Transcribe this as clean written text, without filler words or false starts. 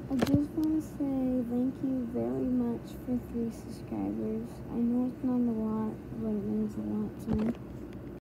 I just want to say thank you very much for 3 subscribers. I know it's not a lot,